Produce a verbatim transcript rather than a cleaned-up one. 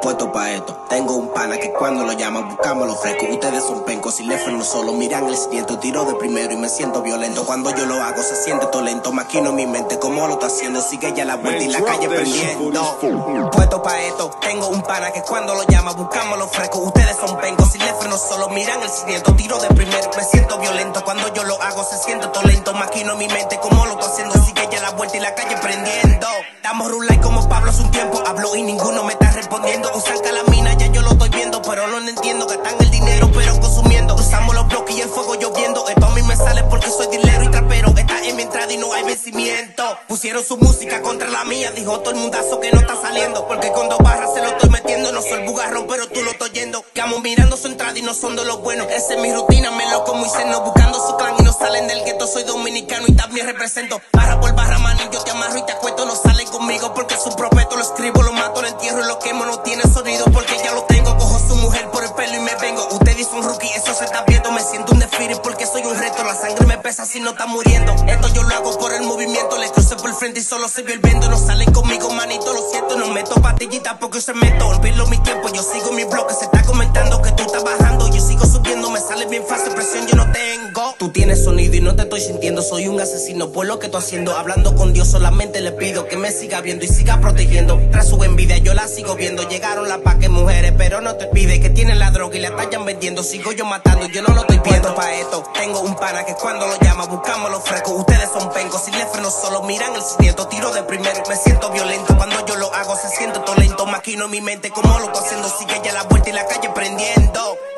puesto pa' esto. Tengo un pana que cuando lo llaman buscamos lo fresco. Ustedes son pencos y le freno solo. Miran el siguiente tiro de primero y me siento violento. Cuando yo lo hago se siente todo lento. Maquino en mi mente como lo está haciendo. Sigue ya la vuelta y la calle prendiendo. Puesto pa' esto. Tengo un pana que cuando lo llama buscamos lo fresco. Ustedes son pencos y le freno solo. Miran el siguiente tiro de primero y me siento violento. Cuando yo lo hago se siente todo lento. Maquino en mi mente como lo está haciendo. Sigue ya la vuelta y la calle prendiendo. Damos rulay como Pablo hace un tiempo. Hablo y ninguno me está respondiendo. Usan calamina, ya yo lo estoy viendo. Pero no entiendo, gastan el dinero pero consumiendo. Usamos los bloques y el fuego lloviendo. Esto a mí me sale porque soy dilero y trapero. Está en mi entrada y no hay vencimiento. Pusieron su música contra la mía. Dijo todo el mundazo que no está saliendo. Porque con dos barras se lo estoy metiendo. No soy bugarrón pero tú lo estoy yendo. Quedamos mirando su entrada y no son de los buenos. Esa es mi rutina, me lo como y seno. Buscando su clan y no salen del gueto. Soy dominicano y también represento. Barra por barra, man, y yo te amarro y te acuesto. No salen conmigo porque su propeto lo escribo, lo mato, lo entierro y lo quemo. No tiene sonido porque ya lo tengo. Cojo su mujer por el pelo y me vengo. Ustedes son rookie, eso se está viendo. Me siento un desfile porque soy un reto. La sangre me pesa si no está muriendo. Esto yo lo hago por el movimiento. Le crucé por el frente y solo se vio el viento. No salen conmigo, manito, lo siento. No meto pastillitas porque se meto. Olvido mi tiempo, yo sigo mi bloque. Se está comentando que tú estás bajando. Yo sigo subiendo, me sale bien fácil. Presión yo no tengo. Tú tienes sonido y no te estoy sintiendo. Soy un asesino por lo que estoy haciendo. Hablando con Dios solamente le pido que me siga viendo y siga protegiendo. Tras su envidia yo la sigo viendo. Llegaron las paques mujeres pero no te pide. Que tienen la droga y la tallan vendiendo. Sigo yo matando, yo no lo estoy viendo. Pa' esto tengo un pana que cuando lo llama buscamos lo fresco. Ustedes son pencos y le freno solo. Miran el siguiente tiro de primero y me siento violento. Cuando yo lo hago se siente todo lento. Maquino en mi mente como lo estoy haciendo. Sigue ya la vuelta y la calle prendiendo.